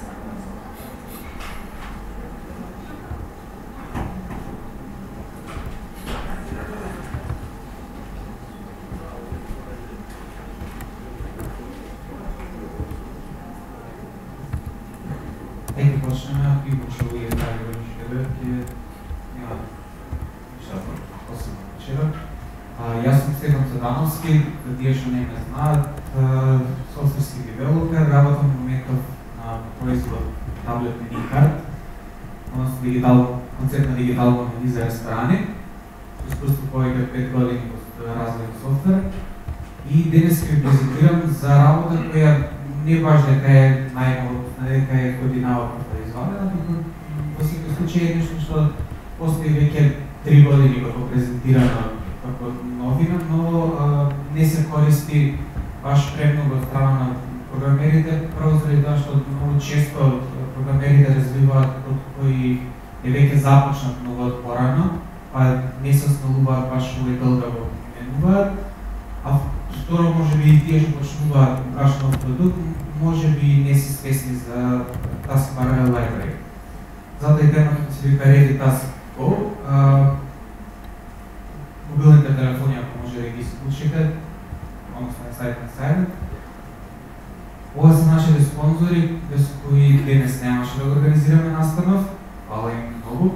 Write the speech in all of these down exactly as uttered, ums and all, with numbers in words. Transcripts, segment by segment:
Ето почнеме, ако има чули тази върши няма нещата, какво съм вчера. Јас сум Стефан Цадановски, за тие што не ме знаат, софтверски девелопер, работам в моментов на производ таблет меню карт, односно дигитал, концепт на дигитално меню за ресторани. Искуство повеќе од пет години во развој на софтвер. И денес ќе ви презентирам за работа која не баш дека е најмалку, дека е годинава прва извадена, туку во секој случај е нешто што постои веќе три години како презентирано како новина, но а, не се користи баш премногу од страна на програмерите, прво заради тоа што многу често програмерите развиваат код кои е веќе започнат многу порано, па не се остануваат баш увекал да го менуваат, а второ може би и тие што почнуваат баш нов продукт, може би не се свесни за Task Parallel Library. Затоа и темата се вика Ready Task Go. Мобилните телефони, ако може да ги случите, односно на сайт на сайт. Ова се нашите спонзори, без кои денес немаше да организираме настанов. Хвала им многу.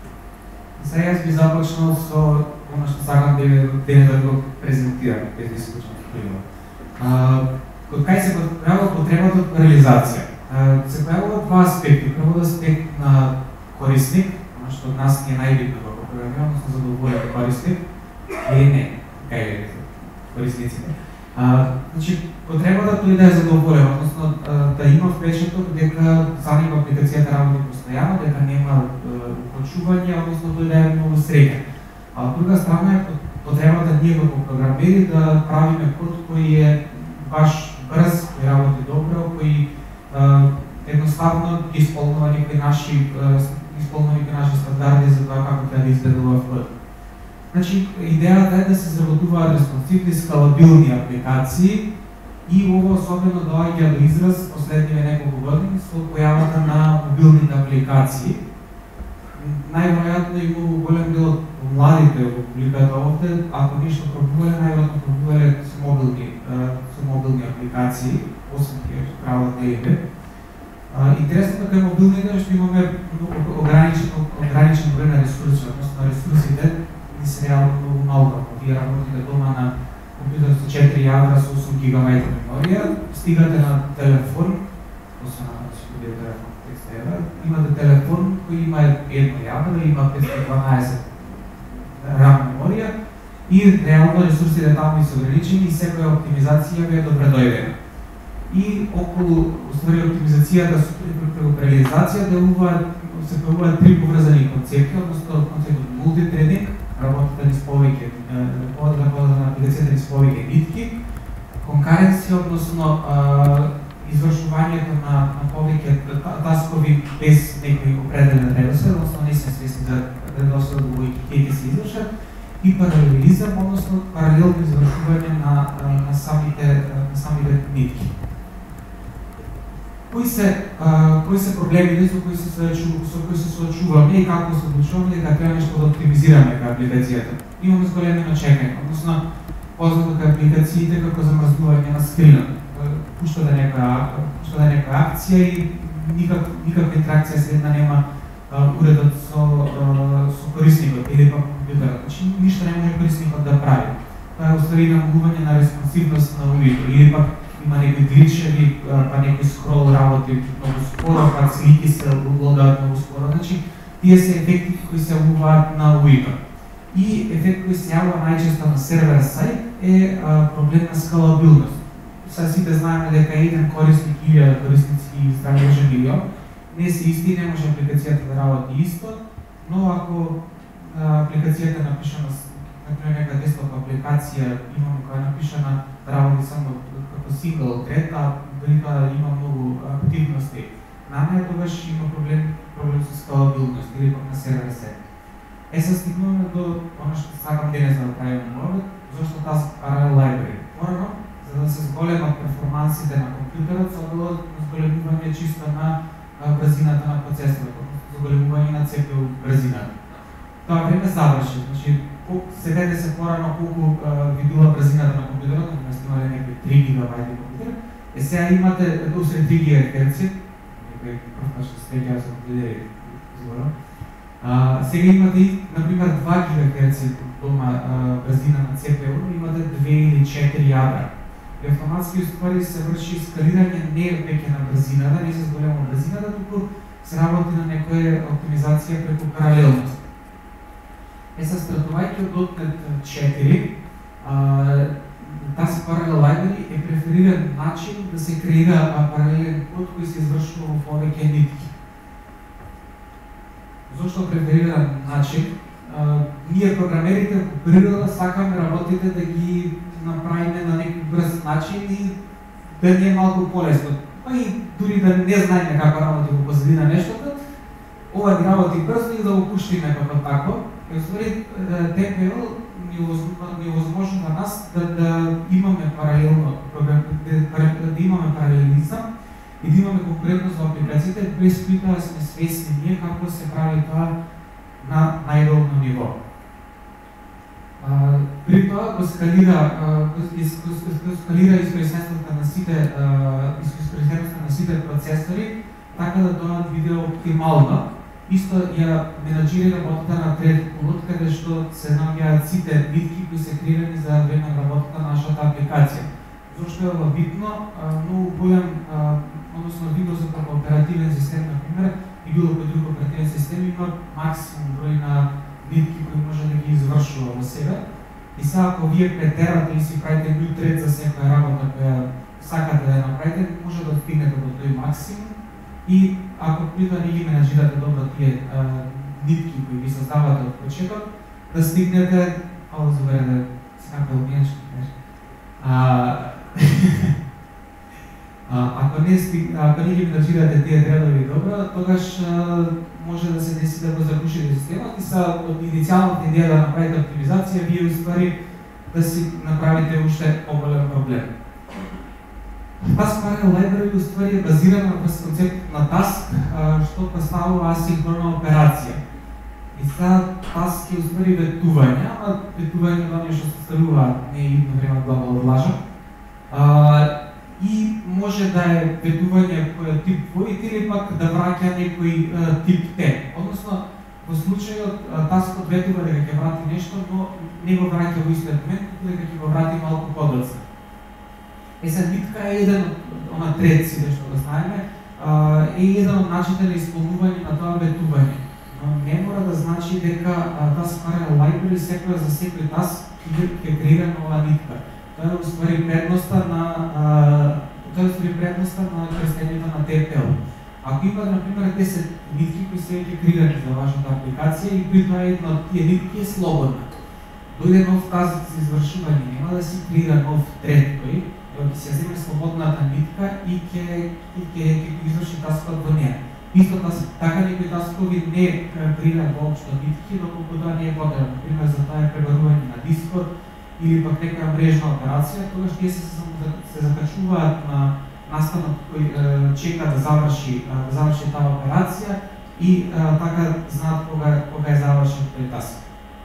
И сега јас би започнал со оно што сакам денес да го презентирам, без да исклучам прилива. Код кај се појавува потребата од реализација. Се појавуваат два аспекти. Прво аспект на корисник, оно што од нас ни е најбитно во програмирање, односно задоволен корисник, или не, кај е корисниците. Значи, потребата тој да е задоволен, односно да има впечаток дека за него апликацијата работи постојано, дека нема укочување, односно тој да е многу среќен. А од друга страна е потребата ние како програмери да правиме код кој е баш брз, кој работи добро, кој едноставно ги исполнува некои наши исполнува некои наши стандарди за тоа како треба да изгледува код. Значи, идејата е да се заработуваат респонсивни, скалабилни апликации и ова особено доаѓа до израз последниве неколку години со појавата на мобилните апликации. Најверојатно и многу голем дел од младите во публиката овде, ако ништо пробувале, најверојатно пробувале со мобилни, со мобилни апликации, освен тие што прават на ебе. Интересното кај мобилните е што имаме ограничен, ограничен број на ресурси, односно ресурсите ни се реално многу малку. Вие работите дома на компјутер со четири јадра со осум гигабајта меморија, стигате на телефон, освен на си телефон, имате телефон кој има едно јадро, има петстотини и дванаесет RAM меморија и реално ресурсите таму се ограничени и секоја оптимизација ви е добре дојдена. И околу уствари оптимизацијата со реализација делуваат се појавуваат три поврзани концепти, односно концептот мултитрединг, работата низ повеќе работата на апликацијата низ повеќе нитки, конкуренција, односно извршувањето на, на повеќе таскови без некој определен редослед, односно не се свесни за редослед кој ќе се извршат, и паралелизам, односно паралелно извршување на, на самите на самите нитки. Кои се а, кои се проблемите со кои се со кои се соочуваме и како се одлучуваме дека треба нешто да оптимизираме кај апликацијата. Имаме зголемено чекање, односно познато кај апликациите како замрзнување на скринот. Пуштате нека пуштате нека акција и никак никаква интеракција се една нема а, уредот со а, со корисникот или пак компјутерот. Значи ништо не може корисникот да прави. Тоа е уствари намалување на респонсивност на увидот или пак има некои гличеви, па некој скрол работи многу споро, па слики се лодаат многу споро. Значи, тие се ефекти кои се јавуваат на уидот. И ефект кој се јавува најчесто на сервер сајт е а, проблем на скалабилност. Сега сите знаеме дека еден корисник или корисници ги издржува милион, не се исти, не може апликацијата да работи исто, но ако а, апликацијата е напишана, например нека десктоп апликација имаме која е напишана да работи само како сингл тред, а дали тоа има многу активности на неја, тогаш има проблем проблем со скалабилност или пак на сервер сајт. Е, се стигнуваме до оно што сакам денес да правиме овде, зашто Task Parallel Library. Порано, за да се зголемат перформансите на компјутерот, со оглед на зголемување чисто на брзината на процесорот, зголемување на Си Пи Ју брзината. Тоа време заврши, значи седете се порано колку ви била брзината на компјутерот, вместо имале некои три гигабајти компјутер, е сега имате усред три гигахерци, некој прв што се ја сум гледали зборно. Сега имате, например, два гигахерци дома брзина на Си Пи Ју, имате две или четири јадра. И автоматски уствари се врши скалирање не веќе на брзината, не се зголемува брзината, туку се работи на некоја оптимизација преку паралелност. Е, са стартувајќи од .дот нет четири, тази Parallel Library е префериран начин да се креира паралелен код кој се извршува во повеќе нитки. Зошто префериран начин? Ние програмерите по природа сакаме работите да ги направиме на некој брз начин и да ни е малку полесно. Па и дури да не знаеме како работи во позадина нештото, ова ги работи брзо и да го пуштиме како тако. И уствари Ди Пи Ел ни овозможува на нас да, да имаме паралелно програм, да, да имаме паралелизам и да имаме конкурентност во апликациите, без кои тоа сме свесни ние како се прави тоа на најдолно ниво. Uh, при тоа го скалира, uh, скалира искористеността на сите uh, искористеността на сите процесори, така да тоа биде оптимална. Исто ја менаџира работата на Threadpool, каде што се наоѓаат сите битки кои се креирани за време на работата на нашата апликација. Зошто е ова битно? Uh, многу голем, uh, односно Windows како оперативен систем, например, и било кој друг оперативен систем има максимум број на битки кои може да ги извршува во себе. И сега ако вие претерате и си правите new thread за секоја работа која сакате да ја направите, може да стигнете до тој максимум и ако притоа не ги менаџирате добро тие а, нитки кои ви создавате од почеток, да стигнете, ало забере да сега белмијаш, а ако не ако не ги менаџирате тие дредови добро, тогаш а, може да се деси да го запушите системот и са од иницијалната идеја да направите оптимизација, вие уствари да си направите уште поголем проблем. Task Parallel Library уствари е базирана врз концептот на task, што представува асинхрона операција. И сега task е уствари ветување, ама ветување тоа нешто се ставува не е идно време глагол одлажа. И може да е ветување кој тип void или пак да враќа некој тип те. Односно, во случајот таскот ветува дека ќе врати нешто, но не го враќа во истиот момент, дека ќе го врати малку подоцна. Е, сега битка е еден од она тредците што го знаеме, е еден од начините на исполнување на тоа ветување. Но не мора да значи дека Task Parallel Library секој за секој таск ќе креира нова нитка. Тоа е уствари предноста на тоа е уствари предноста на користењето на Ди Пи Ел. Ако има, например, десет нитки кои се веќе креирани за вашата апликација и при тоа една од тие нитки е слободна. Дојде нов таск за извршување, нема да си креира нов тред кој, ќе се земе слободната нитка и ќе ќе изврши таскот во неја. Исто така некои таскови не креираат воопшто нитки, доколку тоа не е потребно. Например, за тоа е пребарување на дискот или пак некоја мрежна операција, тогаш тие се се закачуваат на настанот кој чека да заврши да заврши таа операција и така знаат кога кога е завршен тој таск.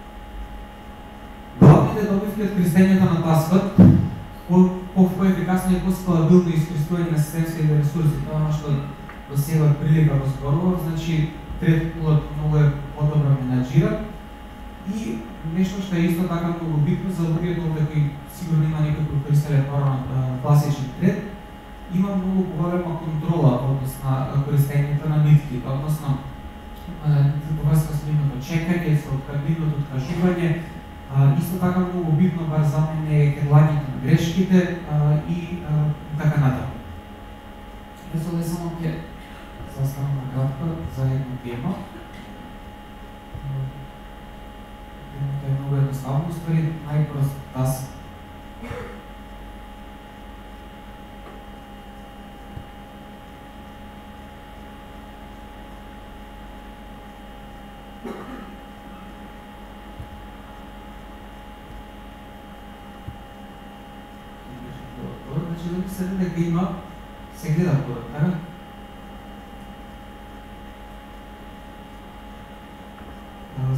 Главните добивки од користењето на таскот по-ефикасно и по-скалабилно искористување на системските ресурси, тоа што до сега од прилика го зборував, значи Threadpool многу е подобро менаџиран и нешто што е исто така многу битно за луѓето овде кои сигурно има некои кои користеле порано класичен тред, има многу голема контрола односно користењето на нитките, односно во врска со нивното чекање, со нивното откажување. Uh, исто така многу битно бар за мене е кедлагите на грешките uh, и uh, така натаму. Јас овде само ќе застанам на кратко за една тема. Темата е многу едноставно, уствари најпрост таск. Значи, да мислите дека има, се гледа кодот, така?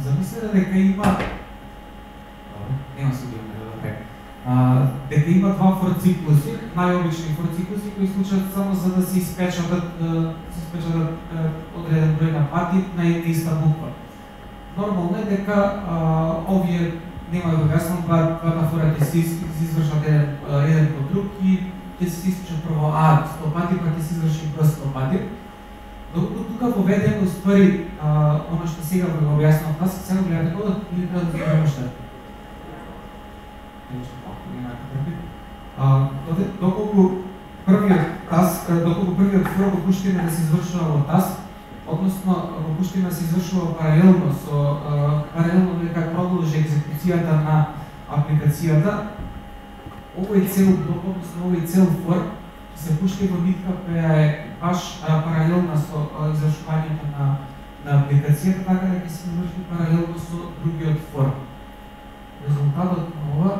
замислете дека има нема се ги добре. А, дека има два форциклуси, најобични форциклуси кои случаат само за да се испечатат, се испечатат одреден број на пати на една иста буква. Нормално е дека а, овие нема да го кажам, двата фора ќе се извршат еден, еден по друг и ќе се испечат прво А сто пати, па ќе се изврши Б сто пати. Докато тука воведено ствари оно што сега го објаснав тас, сега гледате кодот или треба да се премуште. Доколку првиот тас, доколку првиот фор го пуштиме да се извршува во тас, односно го пуштиме да се извршува паралелно со паралелно дека продолжи екзекуцијата на апликацијата, овој цел блок, односно овој цел фор се пушти во нитка која е баш паралелна со извршувањето на, на апликацијата, така дека се изврши паралелно со другиот фор. Резултатот на ова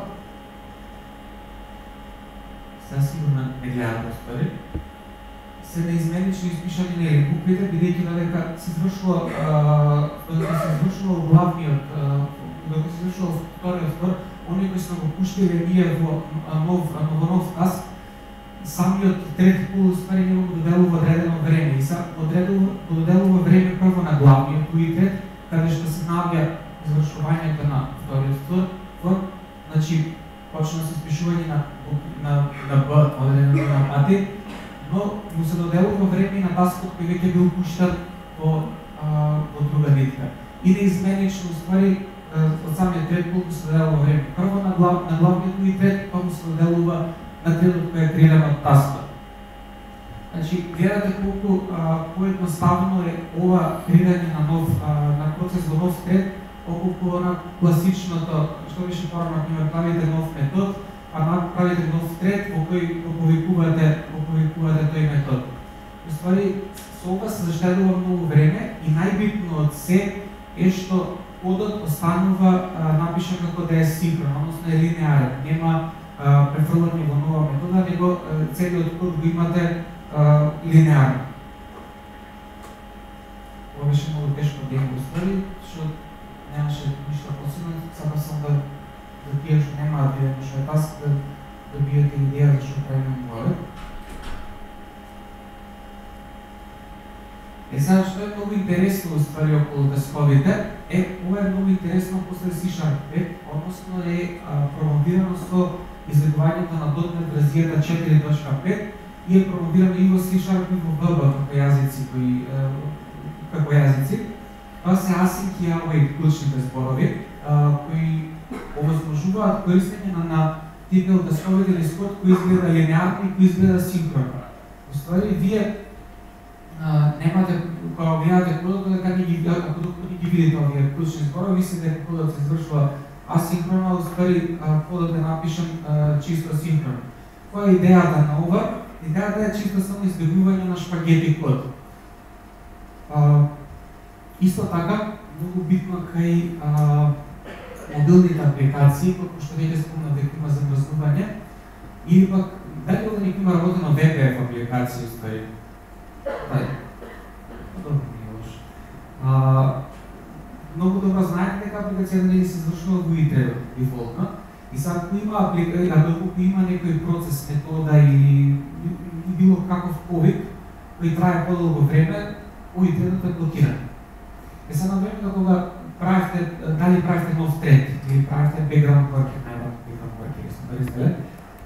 сега сигурно не гледате устари, се неизменично испишани на буквите, бидејќи додека се извршува додека се извршува главниот, додека се извршува вториот фор, оние кои сме го пуштиле ние во нов, во нов тас, самиот трети пул уствари него го доделува одредено време и са одредува, го доделува време прво на главниот уитрет, каде што се наоѓа извршувањето на вториот фор, значи почна се испишување на на на Б одредено на пати, но му се доделува време на таскот кој веќе бил пуштен во во друга нитка. И неизменично уствари од самиот трет пул се доделува време прво на глав на главниот уитрет, па му се доделува на третот кој е креиран од таскот. Значи, гледате колку поедноставно е ова креирање на нов а, на процес во нов трет, околку на класичното, што беше пора на пример, правите нов метод, а правите нов трет во кој го повикувате, го повикувате тој метод. Уствари, со ова се заштедува многу време и најбитно од се е што кодот останува а, напишан како да е синхронен, односно е линеарен, нема префрлање во нова метода, него целиот код го имате а, линеарно. Ова беше многу тешко да го ствари, што немаше ништо посебно, сакав сам да за тие што немаат да видат што е тас, да добиете идеја за што правиме горе. Е, сега што е многу интересно уствари околу тестовите, е, ова е многу интересно после C Sharp пет, односно е а, промовирано со излегувањето на .дот нет верзијата четири точка пет и е промовирано и во C Sharp и во V B како јазици кои како јазици. Тоа се async и await клучните зборови кои овозможуваат користење на, на типел тестовите или код кои изгледа линеарно и кои изгледа синхронно. Уствари, вие а, немате, кога гледате кодот, дека не ги, ако не ги видите овие клучни зборови, мислите дека кодот се извршува асинхронно, уствари кодот е напишан а, чисто синхронно. Која е идејата на ова? Идејата е чисто само избегнување на шпагети код. А, исто така, многу битно кај а, мобилните апликации, како што веќе спомнав дека има замрзнување, или пак дали да некој има работено веб пе еф апликации, уствари. Дај. Добро не е лошо. Многу добро знаете дека апликацијата не се извршува во итер дефолтно. И сега ако има апликација, доколку има некој процес, метода или било каков повик кој трае подолго време, итер е блокиран. Е сега на време кога правите, дали правите нов трет или правите background worker, највак background worker, сме да разделе.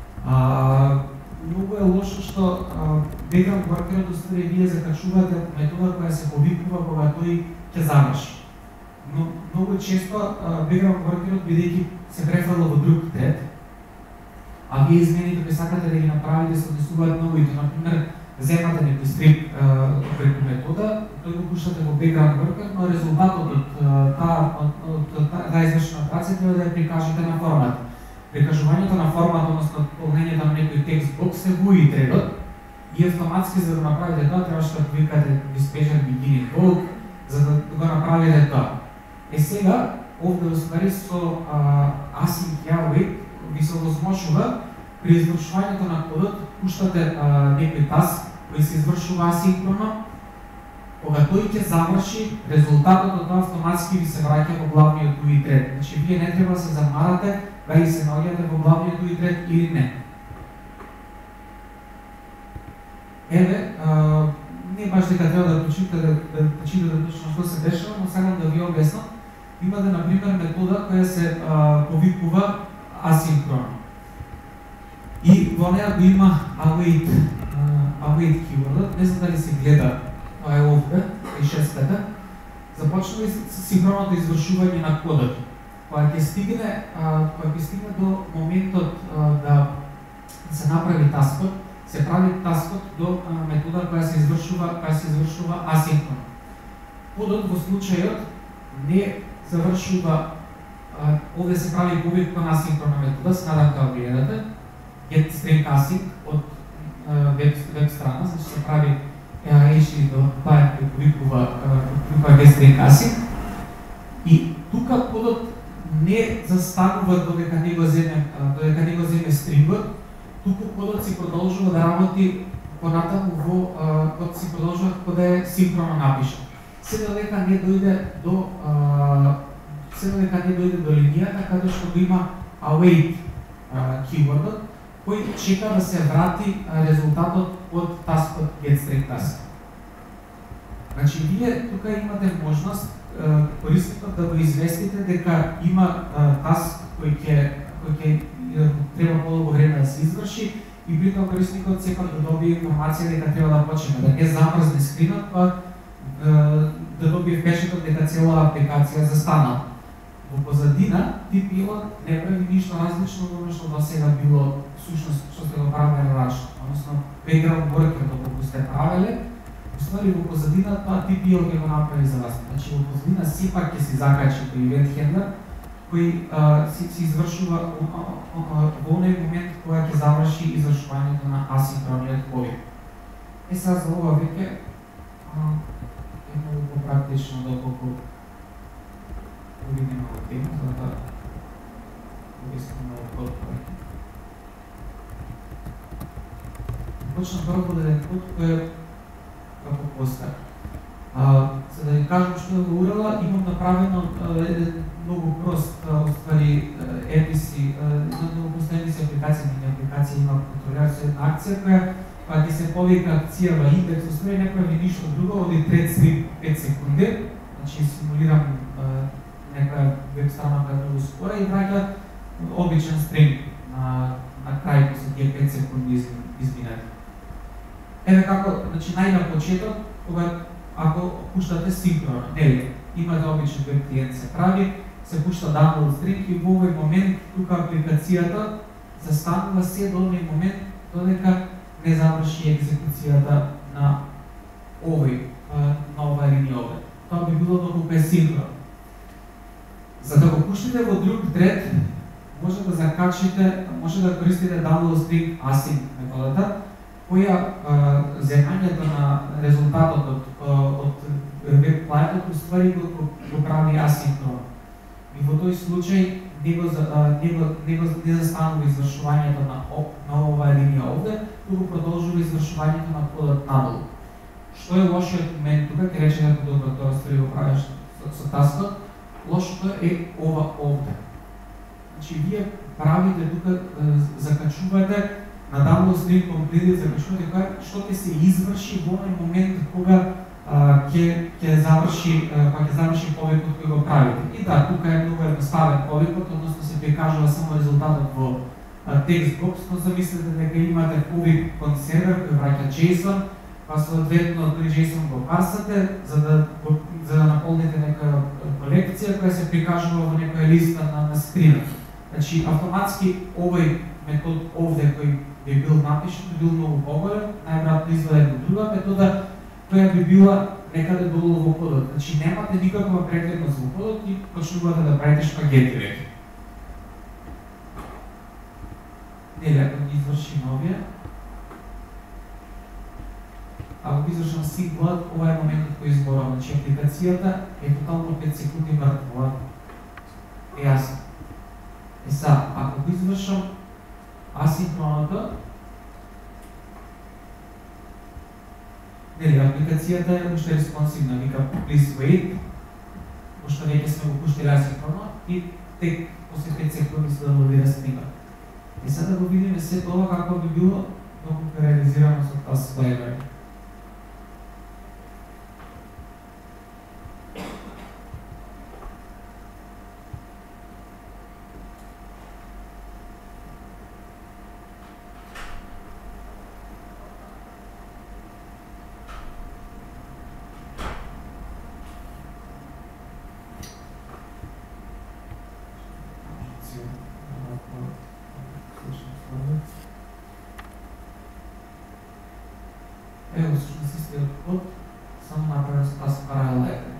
Многу е лошо што background worker-от уствари вие закачувате метода која се повикува кога тој ќе заврши. Но многу често background worker-от бидејќи се префрла во друг трет, а вие измените кои сакате да ги направите се однесуваат многу и тоа, например, земате некој стрип преку метода, тој го пуштате во background worker, но резултатот од таа извршена операција треба да ја прикажете на формат. Прикажувањето на формат, односно полнењето на некој текст бокс е во итер-от и автоматски за да направите тоа требаше да повикате dispatcher beginning bulk за да го направите тоа. Е сега, овде уствари со async и await ви се овозможува при извршувањето на кодот пуштате некој таск кој се извршува асинхронно Кога тој ќе заврши, резултатот од тоа автоматски ви се враќа во главниот дуит ред. Значи, вие не треба да се замарате дали се наоѓате во главниот дуит ред или не. Еве, а, не баш дека треба да прочитате да, да прочитате точно што се дешава, но сакам да ви објаснам. Имате, например, метода која се а, повикува асинхронно. И во неја го има await, uh, await keyword, не знам дали се гледа, тоа е овде, е шестата. Започнува и синхронното извршување на кодот. Кога ќе стигне, а, кога ќе стигне до моментот а, да се направи таскот, се прави таскот до а, метода која се извршува, која се извршува асинхронно. Кодот во случајот не завршува, а, овде се прави повик на асинхронна метода, се надам да гледате, get string async од веб, веб страна, значи се прави ейч ти до клиент кој повикува get string async и тука кодот не застанува додека не го земе, додека не го земе стрингот, туку кодот си продолжува да работи понатаму во код си продолжува кога е синхронно напишан. Се додека не дојде до се додека не дојде до линијата каде што го има await keywordот, кој чека да се врати резултатот од таскот getStringTask. Значи, вие тука имате можност корисникот да го известите дека има таск кој ќе кој ќе треба подолго време да се изврши и при тоа корисникот сепак да добие информација дека треба да почне, да не замрзне скринот, па да добие впечаток дека цела апликација застанала. Во позадина, ти пилот не прави ништо различно од оно што досега било всушност што сте го правеле рачно, односно background worker доколку сте правеле, уствари во позадина тоа ти пилот ќе го направи за вас. Значи во позадина сепак ќе се закачи тој event handler кој а, си, си извршува во оној момент кога ќе заврши извршувањето на асинхрониот повик. Е сега за ова веќе е многу попрактично доколку видиме во тема, за да објасним многу подобро. Почнам прво под еден код кој е како постар. За да ви кажам што го урала, имам направено еден многу прост оствари ей пи си, една многу постојни си апликација, мини апликација има контролер со една акција која кога ќе се повика акцијава индекс, оствари не прави ништо друго, оди трет стрим пет секунди, значи симулирам некоја веб страна која е многу спора и враќа обичен стринг на, на крај после тие пет секунди изминати. Еве како, значи најна почеток, кога ако пуштате синхронно, нели, имате обичен веб клиент се прави, се пушта download string и во овој момент тука апликацијата застанува се до оној момент додека не заврши екзекуцијата на овој, на оваа линија овде. Тоа би било доколку е синхронно. За да го пуштите во друг дред, може да закачите, може да користите download string async методата, која земањето на резултатот од, од веб клиентот уствари го, го прави асинхронно. И во тој случај не го, не го, не го не застанува извршувањето на, на оваа линија овде, туку продолжува извршувањето на кодот надолу. Што е лошиот момент тука, ќе рече дека добро тоа ствари го правиш со, со таскот, лошото е ова овде. Значи, вие правите тука, закачувате на download string complete, закачувате која што ќе се изврши во оној момент кога ќе ќе заврши кога ќе заврши повикот кој го правите. И да, тука е многу едноставен повикот, односно се прикажува само резултатот во текст бокс, но замислете дека имате повик кон сервер кој враќа JSON, па соодветно тој JSON го парсате за да за да наполните некоја колекција која се прикажува во некоја листа на, на скринот. Значи автоматски овој метод овде кој би бил напишан, би бил многу поголем, најверојатно изваде една друга метода која би била некаде долу во кодот. Значи немате никаква прегледност во кодот и почнувате да правите шпагети веќе. Нели, ако ги извршим овие, ако ги извршам синглот, ова е моментот кој изборам. Значи апликацијата е тотално пет секунди мртва. Е јасно. Е са, ако го извршам асинхроното, Нели, апликацијата е уште респонсивна, вика please wait, пошто веќе сме го пуштили асинхронно и тек после пет секунди се даунлоадира снимкот. И сега да го видиме се тоа како би било доколку реализирано со Task Library. Ево, всушност истиот код само направен со Task Library.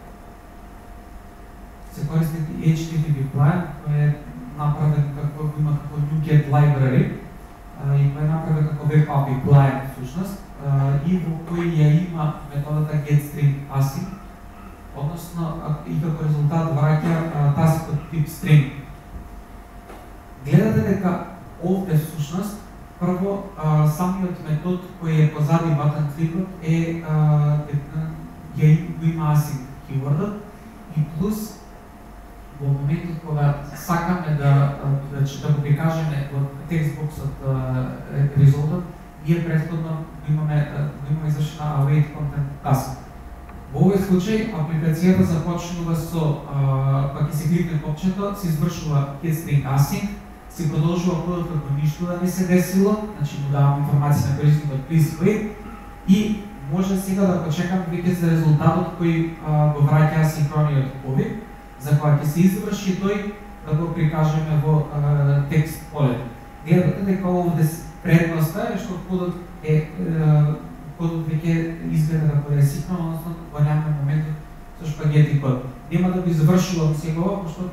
Се користи H T T P client кој е направен како има како NuGet library и кој е направен како Web A P I client всушност и во кој ја има методата getString_async, односно и како резултат враќа таскот тип string. Гледате дека овде всушност прво, а, самиот метод кој е позади button click-от е ја има async keyword и плюс во моментот кога сакаме да да, да го прикажеме во текстбоксот резултат, ние претходно имаме имаме извршена await content task. Во овој случај апликацијата започнува со кога ќе се кликне копчето, се извршува getString_async, се продолжува кодот како ништо да не се десило, значи му давам информација на користникот please wait и може сега да почекам веќе за резултатот кој а, го враќа асинхрониот повик, за која ќе се изврши тој да го прикажеме во а, текст поле. Гледате дека овде предноста е што кодот е, е кодот веќе изгледа како да е синхронно, односно во немаме моментот со шпагети код. Нема да би завршувам сега ова, пошто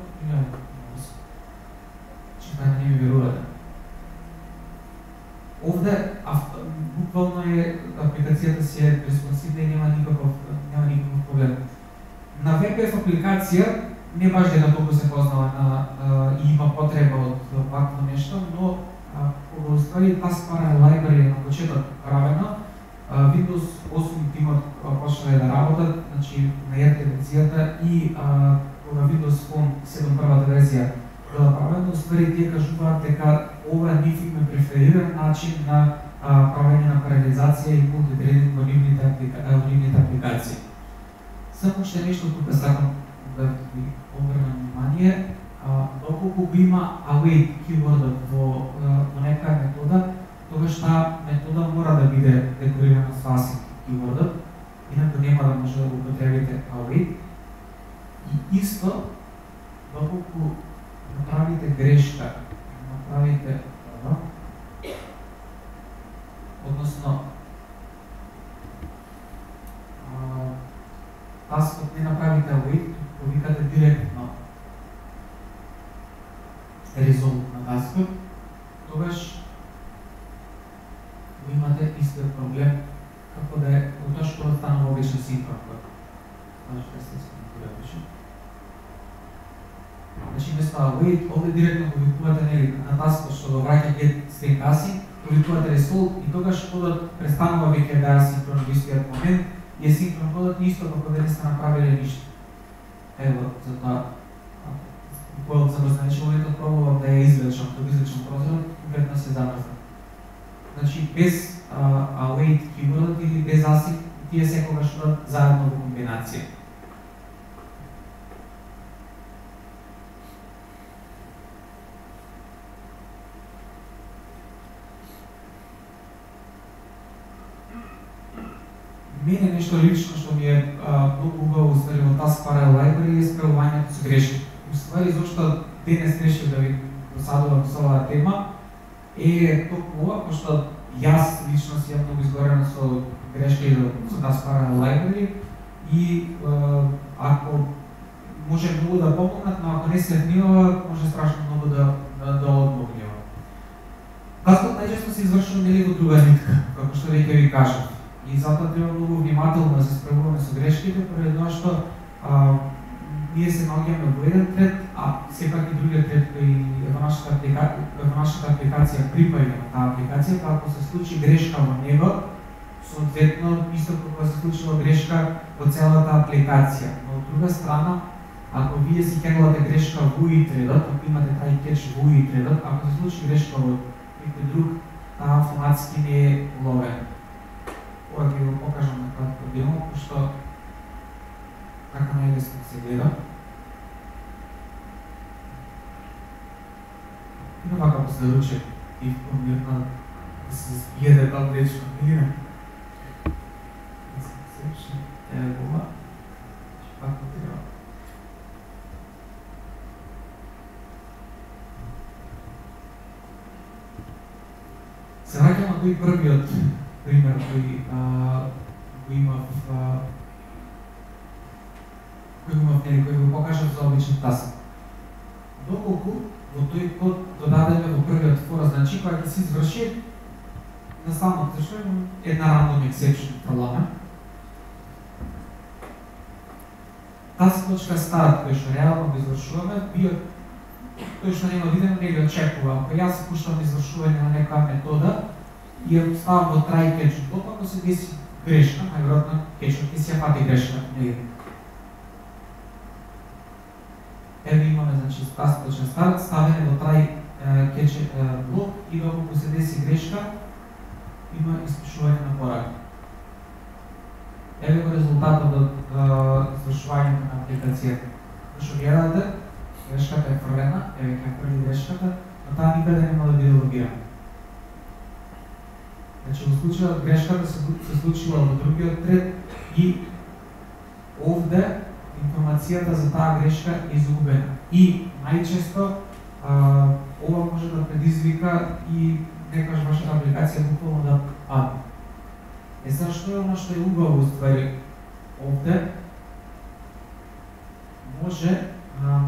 да не ми верувате. Овде авто, буквално е апликацијата си е респонсивна и нема никаков нема никаков проблем. На веб апликација не баш дека толку се познава на и има потреба од вакво нешто, но кога уствари Task Library на почеток правено, Windows осум тимот почнале да работат, значи на еркеденцијата и а, кога Windows Phone седум првата верзија да правено, уствари тие кажуваат дека ова е нив им префериран начин на а, правење на паралелизација и мултитрединг во нивните аплика, апликации. Само уште нешто тука сакам да ви обрнам внимание, а, доколку го има await keyword во, во некоја метода, тогаш таа метода мора да биде декорирана со async keyword, инаку нема да може да го употребите await. И исто, доколку направите грешка, направите ова, односно таскот не направите await, повикате директно резулт на таскот, тогаш имате истиот проблем како да е тоа што станува обично синхрон код. Значи да се сконфигурираше. Значи вместо await, овде директно го викувате нели на таскот што го враќа getString_async, го викувате result и тогаш кодот престанува веќе да е асинхрон во истиот момент и е синхрон кодот исто како да не сте направиле ништо. Ево, затоа кодот за означувањето пробувам да ја извлечам, да го извлечам прозорот, конкретно се замрзна. Значи без uh, await keyword или без async, тие секогаш одат заедно во комбинација. Мене нешто лично што ми е многу убаво уствари во Task Library е справувањето со грешки. Уствари зашто денес решив да ви досадувам со оваа тема е токму ова, пошто јас лично си ја многу изгорено со грешки со Task Library и е, ако може многу да помогнат, но ако не се внимава, може страшно многу да, да, да одмогнева. Таскот најчесто се извршува нели во друга нитка, како што веќе ви кажав. И затоа треба многу внимателно да се справуваме со грешките, поради тоа што а, ние се наоѓаме во еден тред, а сепак и другиот тред кој во нашата апликација, во нашата апликација припаѓа на таа апликација, па ако се случи грешка во него, соответно, исто кога се случила грешка во целата апликација. Но од друга страна, ако вие си кеглате грешка во и-тредот, ако имате тај кетч во и-тредот, ако се случи грешка во некој друг, таа автоматски не е ловен. Ова ќе го покажам на кратко демо, пошто така најлесно се гледа. И на вака после ручек и помирна да се једе таа грешка, или не? Ево ова, ќе пак не треба. Се враќам на тој првиот пример кој го имав кој имав нели, кој го покажав за обичен тасак. Доколку во тој код додадеме во првиот фора, значи кога ќе се изврши на самото извршување една random exception проблема. Task.start кој што реално го извршуваме, био тој што нема видено не го очекува. Ако јас пуштам извршување на некоја метода и ја ставам во try catch, докато се деси грешка, најверојатно кетчот ќе си ја фати грешка, нели? Еве имаме, значи, task.start, ставаме во try catch блок и докато се деси грешка, има испишување на порака. Еве го резултатот од извршувањето на апликацијата. Зашто гледате, грешката е фрлена, еве ќе фрли грешката, но таа никаде нема да биде логирана. Значи, во случајот грешката се, се случила во другиот тред и овде информацијата за таа грешка е изгубена. И најчесто а, ова може да предизвика и некојаш вашата апликација буквално да падне. Е зашто е оно што е убаво уствари овде може а,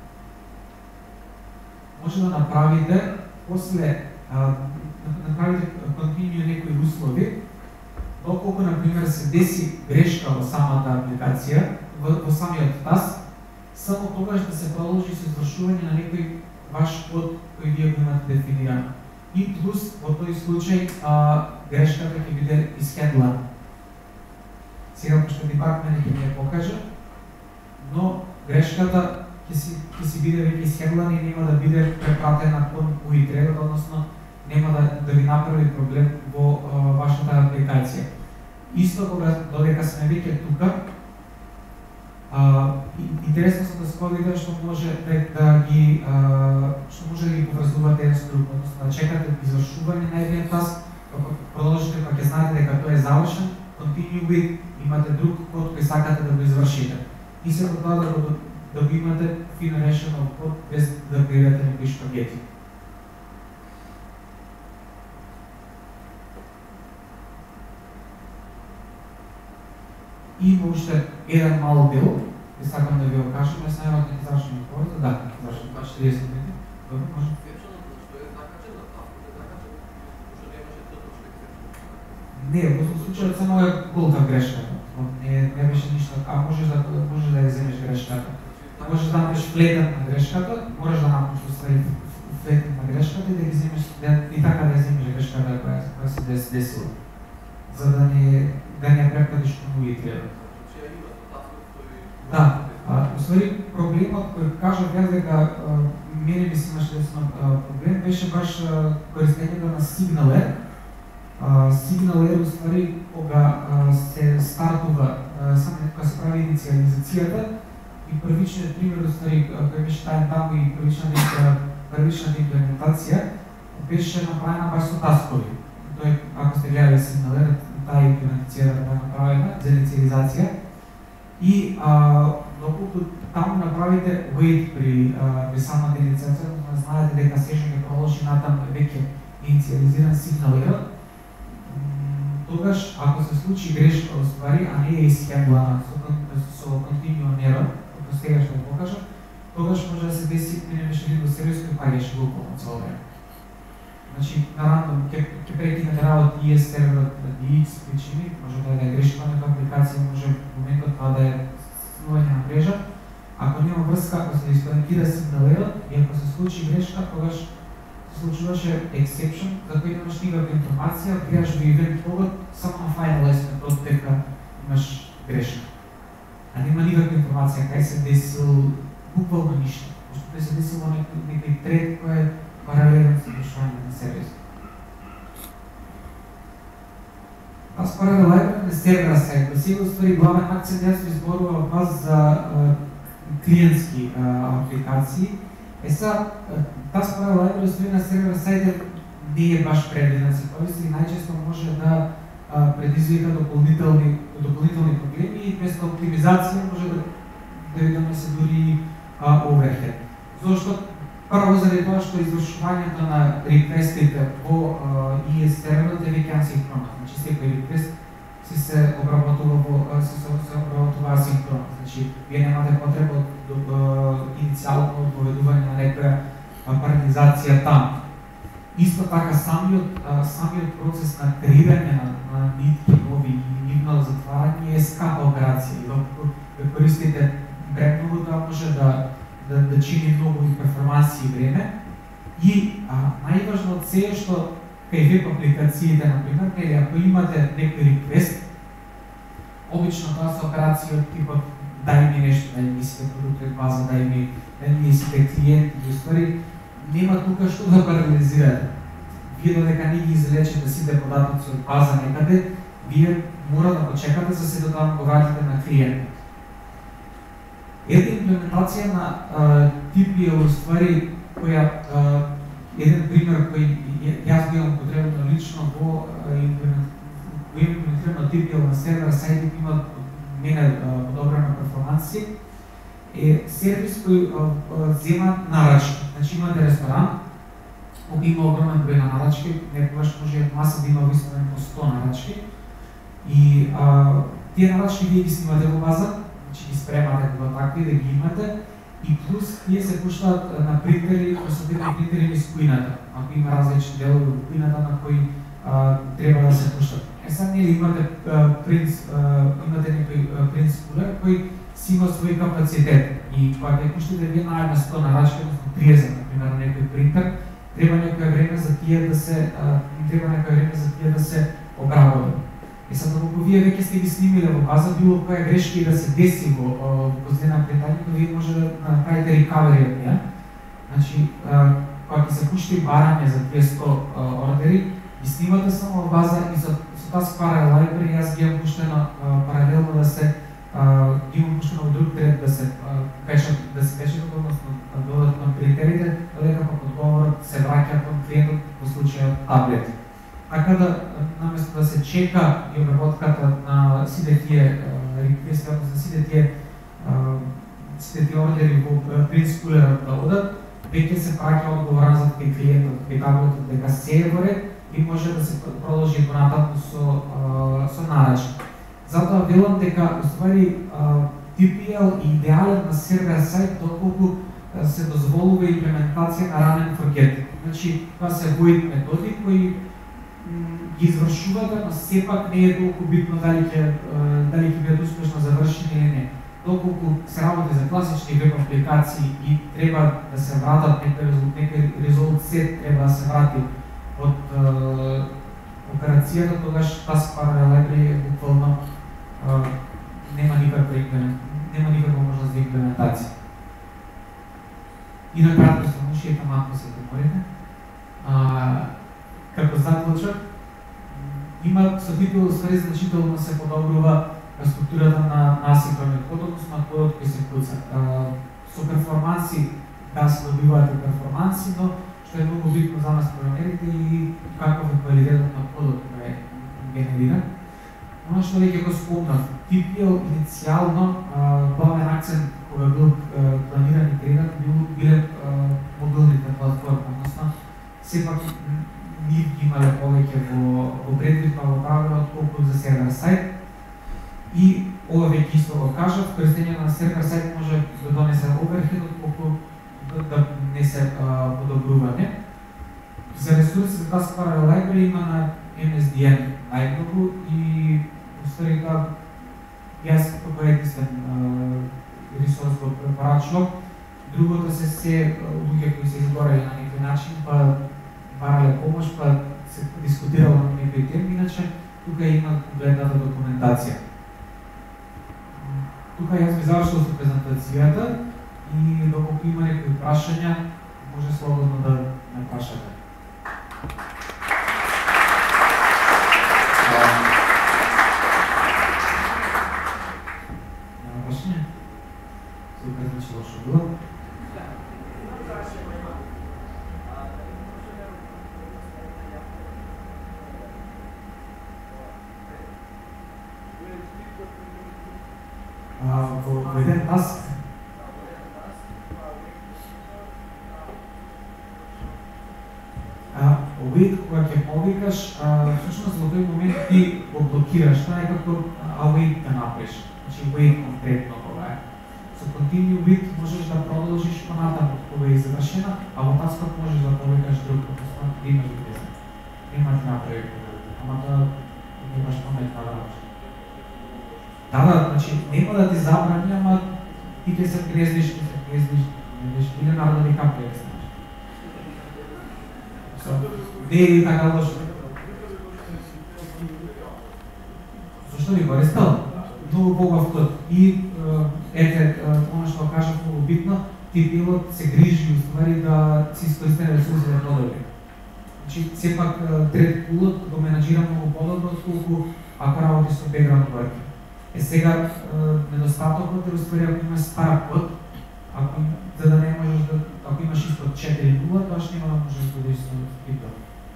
може да направите после а, да направите континуи некои услови, доколку например се деси грешка во самата апликација, во, во самиот таск, само тогаш да се продолжи со извршување на некој ваш код кој вие го имате дефинирано. И плюс во тој случај а, грешката ќе биде исхедлана. Сега пошто ви пак мене ќе ми ја покажа, но грешката ќе си, ќе си биде веќе исхедлана и нема да биде препратена кон у и-тредот, односно нема да, да ви направи проблем во а, вашата апликација. Исто кога додека сме веќе тука, а, интересно се да сковите што може да, да ги а, што може да ги поврзувате еден со друг, односно да чекате извршување на еден таск, кога продолжите, кога ќе знаете дека тој е завршен, continue with, имате друг код кој сакате да го извршите. И се тоа да го да го имате фино решено код без да креирате некои шпагети. И уште еден мал дел, ќе сакам да ви го кажам, јас најверојатно ќе завршам и повеќе, да, ќе завршам четиридесет минути. Добро, може? Не, во случајот само е голта грешка. Не, не беше ништо, а можеш да можеш да ја земеш грешката. Можеш да направиш флетен на грешката, можеш да направиш уствари флетен на грешката и да ги земеш и така да ја земеш грешката која која се дес, десила. За да не да не препадиш кон у и-тредот. Да, а, уствари проблемот кој кажав јас дека мене ми се имаше десен проблем беше баш користењето на сигналер. Uh, Сигналер уствари кога uh, се стартува, uh, само кога се прави инициализацијата и првичниот пример уствари кој беше таен таму и првичната првичната имплементација беше направена баш со таскови. Тој, ако сте гледали Сигналер, таа имплементација да бе направена за инициализација и uh, доколку таму направите wait при, uh, при самата инициализација, да знаете дека сешен ќе продолжи натаму веќе инициализиран сигналерот, тогаш, ако се случи грешка уствари, а не е исхедлана со, со континуонерот, како сега што го покажам, тогаш може да се деси, мене беше видно сервис кој паѓаше буквално цело време. Значи, на рандом, ќе прекинете работа и ес серверот да икс причини, може да е грешка на апликација, може во моментот тоа да е снување на мрежа. Ако нема врска, ако се исплементира сигналерот и ако се случи грешка, тогаш се случуваше exception, за кој немаш никаква информација, гледаш во event logот, само на фајнала сметот дека имаш грешка. А нема никаква информација кај се десил буквално ништо. Пошто тој се десило некој трет кој е паралелен со душување на сервисот. Аз паралелен на сервера сайт, да сега уствари главен акцент јас ви зборував вас за клиентски апликации. Е са, таз паралелен уствари на сервера сайт не е баш предвиден да се користи и најчесто може да предизвика дополнителни, дополнителни проблеми и вместо оптимизација може да, да видиме се дури оверхед. Зошто прво заради тоа што извршувањето на реквестите во и ес серверот е веќе асинхронно. Значи секој реквест се се обработува во се се обработува асинхронно. Значи вие немате потреба од иницијално одповедување на некоја паралелизација таму. Исто така самиот самиот процес на креирање на, на нитки нови и нивно затварање е скапа операција. И докато ја користите премногу, тоа може да да, да чини многу и перформанси и време. И а, најважно од се е што кај веб апликациите, например, или ако имате некој реквест, обично тоа се операција од типот дај ми нешто, дај ми сите продукти од база, дај ми, дај ми сите клиенти, и уствари нема тука што да паралелизирате. Вие додека не ги излечете сите податоци од база некаде, вие мора да почекате за се да го вратите на клиентот. Една имплементација на ти пи ел уствари, која еден пример кој јас го имам потребно лично во имплементирано ти пи ел на сервер сайт има мене подобрена перформанси, е сервис кој зема нарачки. Значи имате ресторан, кога има огромен број на нарачки, некогаш може маса да има висновен по сто нарачки, и а, тие нарачки вие ги снимате во база, значи ги спремате во такви да ги имате, и плюс тие се пуштаат на принтери, посебни принтери низ кујната. Ако има различни делови во кујната на кои а, треба да се пуштат. Е сега нели имате принц, имате некој принц кулер кој си има свој капацитет, и кога ќе пуштите вие најме сто нарачки, односно триесет, например, на некој принтер, треба некој време за тие да се а, треба некој време за тие да се обработат. И сега доколку вие веќе сте ги снимиле во база, било која грешка и да се деси во позадина предавањето, вие може да направите рекавери од неа. Значи, кога ќе се пушти барање за тие сто ордери, ги снимате само во база и со, со таз паралел library јас ги имам пуштено паралелно да се ги имам пуштено во друг тред да се печат, да се печат, односно додат на принтерите, додека пак одговорот се враќа кон клиентот во случајот таблет. Така да, наместо да се чека и обработката на сите тие реквести, односно сите тие сите тие ордери во принц кулерот да одат, веќе се праќа одговор назад кај клиентот, кај таблетот дека се е во ред и може да се продолжи понатаму со со нарачки. Затоа велам дека уствари ти пи ел е идеален на сервер сайт доколку се дозволува имплементација на run and forget. Значи, тоа се void методи кои ги извршувате, но сепак не е толку битно дали ќе дали ќе бидат успешно завршени или не. Доколку се работи за класични веб апликации и треба да се вратат некој резолт сет треба да се врати од операцијата, тогаш таз паралел library е буквално нема никаква нема никаква можност за имплементација. И на кратко само уште малку се поморите. Како заклучок, има со ти пи ел уствари значително се подобрува структурата на асинхронен код, односно на кодот кој се куца. Со перформанси, да се добиваат перформанси, но што е многу битно за нас програмерите и каков е квалитетот на кодот кој е генериран. Оно што веќе го спомнав, ти пи ел иницијално главен акцент кога бил планиран и креиран бил биле мобилните платформи, односно сепак нив ги имале повеќе во во предвид во правило отколку за сервер сайт. И ова веќе исто го кажав, користење на сервер сайт може да донесе оверхед отколку да не се подобрување. За ресурси за таз паралел library има на ем ес ди ен најмногу и уствари тоа јас како единствен ресурс го препорачувам. Другото се се луѓе кои се изгорали на некој начин, па барале помош, па се дискутирало на некои теми, иначе тука има гледната документација. Тука јас би завршил со презентацијата и доколку има некои прашања, може слободно да ме прашате. Нема прашање? Супер, значи лошо било. Во еден таск wait кога ќе повикаш, всушност во тој момент ти го блокираш, тоа е како await да направиш, значи wait конкретно кога е. Со continue wait можеш да продолжиш понатаму кога е завршена, а во таскот можеш да повикаш друг, просто да имаш виза. Нема да направи кога, ама тоа имаш паметна работа. Да, да, значи нема да ти забрани, ама ти ќе се грезниш, ќе се грезниш, грезниш, или народа ви капе, знаеш. Не е така лошо. Зошто ви го рестал? Многу побав пат. И ете, она што кажав многу битно, ти пилот се грижи уствари да си искористен ресурсите подобри. Значи, сепак трет пулот го менаџира многу подобро, отколку ако работи со background work. Е сега недостатокот е уствари ако имаш стар код, ако за да не можеш да, ако имаш испод четири нула, тоа што нема да можеш да бидеш со Python.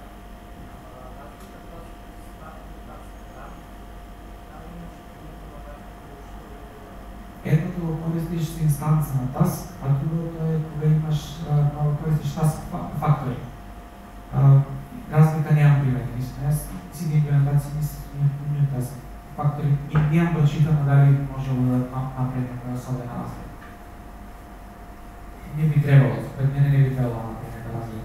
Едното го користиш со инстанца на task, а другото е кога имаш, кога користиш task factory. Разлика немам примери, мислам, јас си ги имплементации мислам, не task factory и немам прочитано дали можело да направи некоја особена разлика. Не би требало, пред мене не би требало да направи некоја разлика.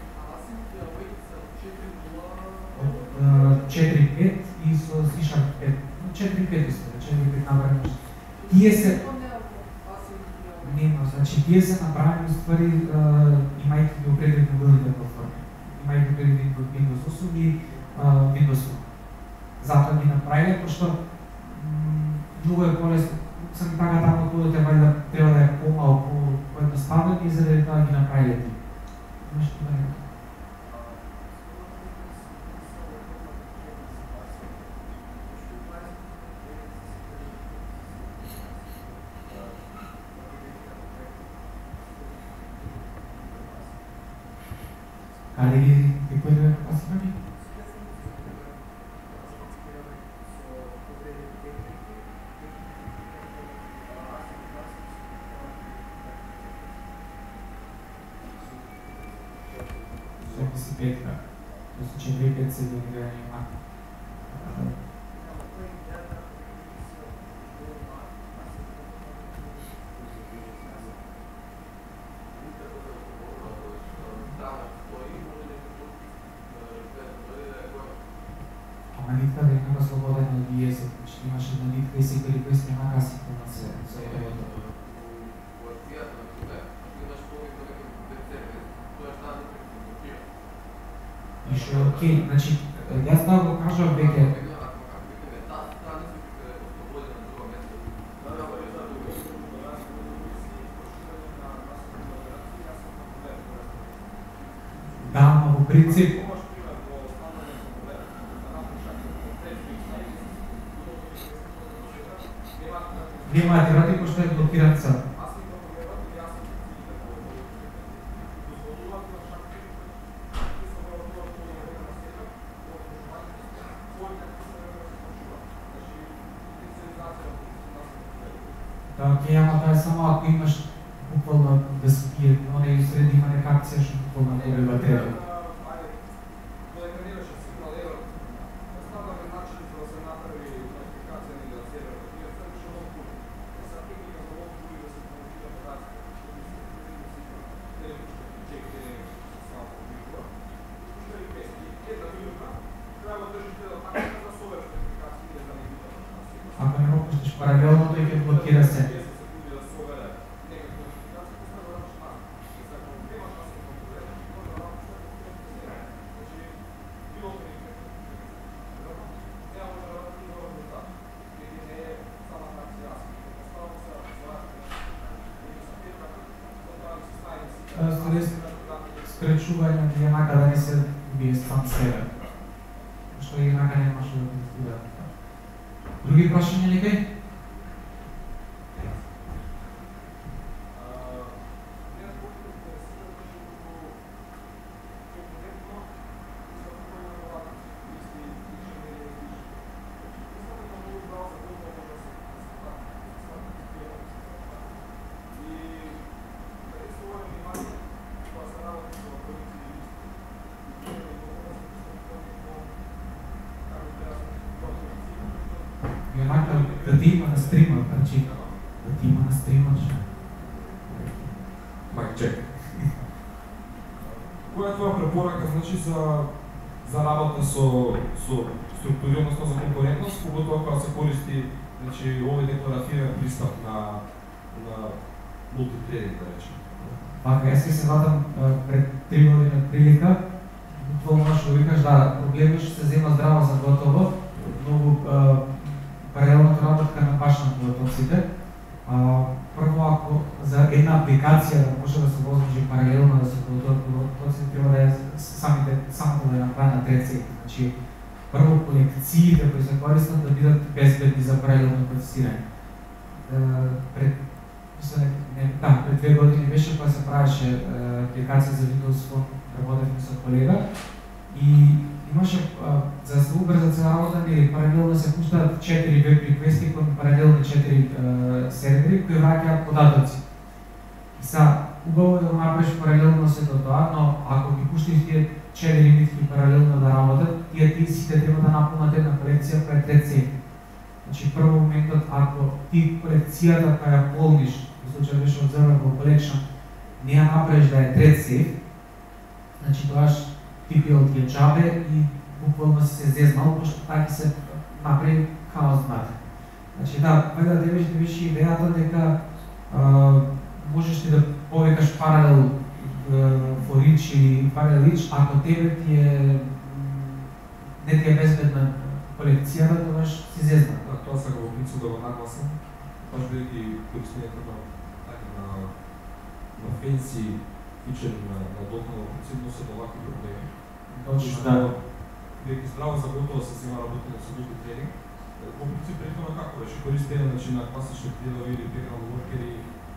Од четири пет и со C-Sharp пет. четири пет исто, четири пет направено. Тие се нема, значи тие се направени уствари имајќи ги определени мобилните платформи. Имајќи определени Windows осум и Windows осум. Затоа ги направиле, пошто многу е полесно. Сам така таму кодот е вајда треба да е помалку поедноставен и заради тоа ги направиле ти. Нешто да не. Каде ги ги појдеме капацитети? Се петка, тоа се четири пет се генерирани мака. Ама нитка да има слободен од и ес, значи имаше една нитка и се перекористи мака си на се за евото. И што е окей, значи, јас тоа го кажав веќе. Да, но во принцип нема да ти врати пошто е блокиран сад. Окей, ама тоа е само ако имаш буквално да спие, но не среди има нека акција што буквално не би треба. Ако не го пуштиш паралелно, тој ќе блокира се. т.е. скречување на еднака да не се убие сам себе. Што еднака немаше да се избира. Други прашања некај? Да ти има на стрима, значи, да ти има на стрима, че... Майк чек. Која е твоја препорака, значи, за, за работа со, со структурираност за конкурентност, поготоа кога се користи, значи, овој декларативен пристап на, на мултитрейдинг, да речем? Така, јас ќе се ватам пред три години прилика, буквално што викаш, да, проблемот што се зема здраво за готово, многу паралелната работка на баш на подготовците. Прво, ако за една апликација да може да се возможи паралелно да се подготоват подготовците, треба да е самите, самото да е направена трецејка. Значи, прво колекциите кои се користат да бидат безбедни за паралелно процесирање. Пред, не, да, пред две години беше кога се правеше апликација за Windows Phone, работевме со колега и имаше, а, за да се убрза цела работа, или паралелно се пуштаат четири веб реквести кон паралелни четири а, сервери кои враќаат податоци. И са, убаво е да направиш паралелно сето тоа, но ако ги пуштиш тие четири нитки паралелно да работат, тие ти сите треба да наполнат една колекција која е трецејка. Значи, прво моментот, ако ти колекцијата која ја полниш, во случај беше Observable Collection, не ја направиш да е трецејк, значи тоаш ти бил ти е джабе и буквално си се зезнал, пошто така се направи хаос внатре. Значи да, кај да тебе беше идејата дека а, можеш ти да повикаш паралел for each или паралел each, ако тебе ти е не ти е безбедна колекцијата, тогаш си зезнал. Да, тоа се го опитувам да го нагласам, баш бидејќи користењето на на на фенси фичери на на дотна оперативно се доваки проблеми. Точно да. Бидејќи здраво за готово се зема работено со мултитрейдинг, по принцип претходно како беше користење значи на класични пилови или пеграл воркери.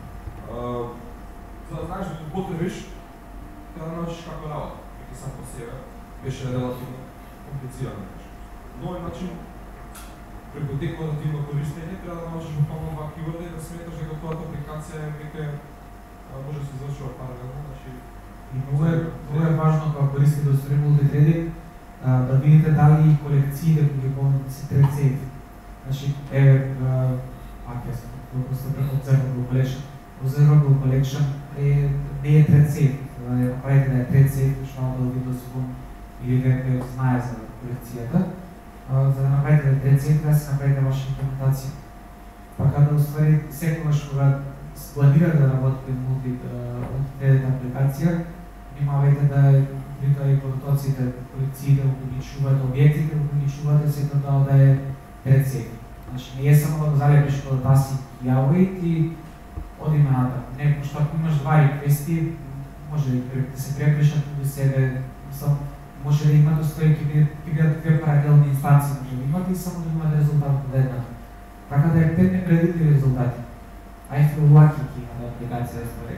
За да знаеш да го потребиш, треба да научиш како работа, веќе сам по себе беше релативно комплицирано. Но начин преку декларативно користење треба да научиш буквално два keyword и да сметаш дека тоа апликација е веќе може да се извршува паралелно, значи и много е, много е важно кога користите да устрои мултитрейдинг да видите дали колекциите кои ги полнат се трецејки. Значи, е, пак е се, просто пред Observable Collection. Observable Collection е, не е трецејк, да не направите да е трецејк, што да Windows Phone или веб знае за колекцијата. За да направите да е трецејк, да се направите ваша имплементација. Така да уствари секогаш кога планирате да работите мултитрейдинг апликација, внимавајте да притоа и податоците, колекциите, кои ги чувате, објектите, кои ги чувате, сето тоа да е трецејк. Значи, не е само да го залепиш подата си јавојт и одиме натаму. Не, пошто ако имаш два реквести, може да се препишат до себе, може да имате стои, ќе бидат две паралелни инстанции, може да имате и само да имате резултат од едната. Така да е пет непредвидливи резултати. I feel lucky ки има апликација да ствари.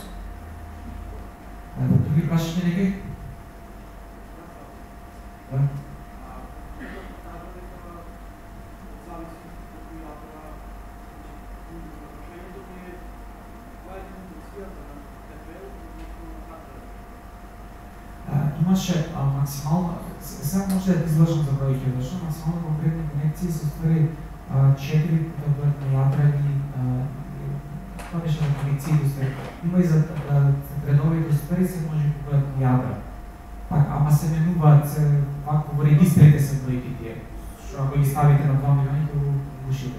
Други прашања некај? Да? Имаше максимално, сега може да излъжам за бројки, зашто максимално конкретни конекции се ствари четири да бъдат на јадрени, това беше на конекциите ствари. Има и за редовите ствари се може да бъдат на јадра. Пак, ама се менуваат, пак во регистрите се бројки тие, што ако ги ставите на два милиони, ќе го гушите.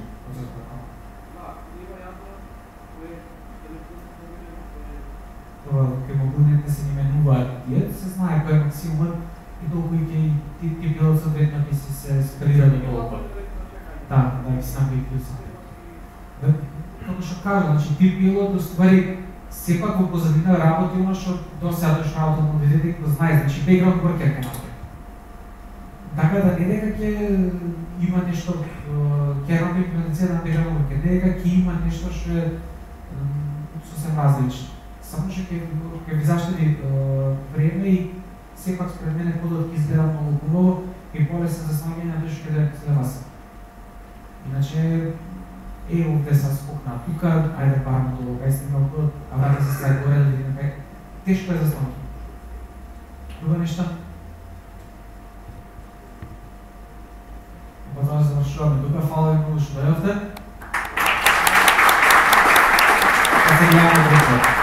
Това, кај мобилните се ни менуваат тие, се знае кој е максимумот и толку и ќе ти било съответно ќе се се скалирали толку. Да, да, ги се направи плюса. Како што кажа, значи ти било до ствари сепак во позадина работи оно што досадошно автомобилите го знае, значи бекграунд воркер ке направи. Така да не дека ќе има нешто, ќе работи имплементација бекграунд воркер, не дека ќе има нешто што е сосем различно. Само што ќе ќе ви заштеди време и сепак според мене подот ќе изгледа многу хубаво и полесно за снаѓање на нешто каде се вас. Иначе е овде са скокна тука, ајде парно долу, кај сте имал подот, а врата се стаја горе да видиме кај. Тешко е за снаѓање. Друга нешта? Па тоа завршуваме тука, фала ви многу што дојдовте. Па се гледаме друг пат.